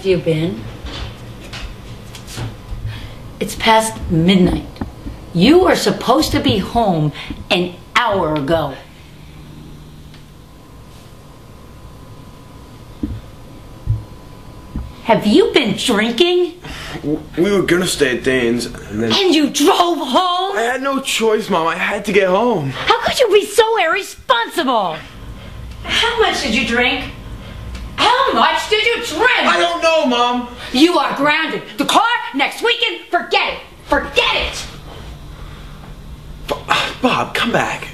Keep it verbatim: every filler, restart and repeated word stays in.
have you been? It's past midnight. You are supposed to be home an hour ago. Have you been drinking? We were gonna stay at Dane's, and then... And you drove home? I had no choice, Mom. I had to get home. How could you be so irresponsible? How much did you drink? How much did you drink? I don't know, Mom. You are grounded. The car, next weekend, forget it. Forget it! Bob, come back.